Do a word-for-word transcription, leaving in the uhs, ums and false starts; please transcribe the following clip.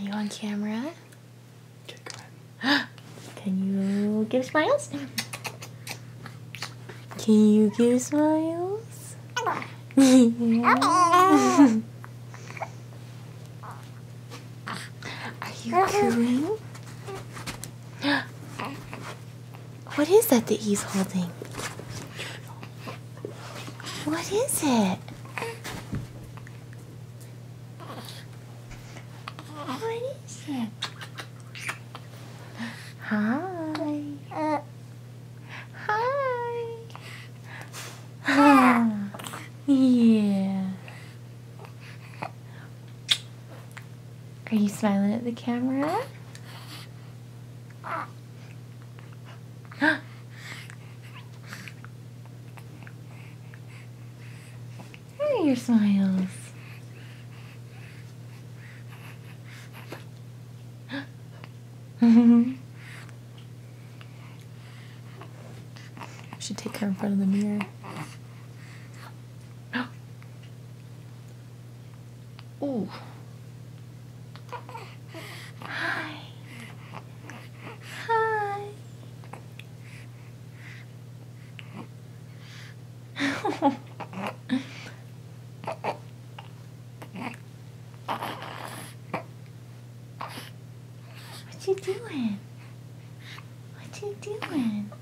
you on camera? Okay, go ahead. Can you give smiles? Can you give smiles? Yeah. Are you cooing? What is that that he's holding? What is it? What is it? Hi. Hi. Oh, yeah. Are you smiling at the camera? There are your smiles. Should take her in front of the mirror. Ooh. Hi. Hi. What you doing? What you doing?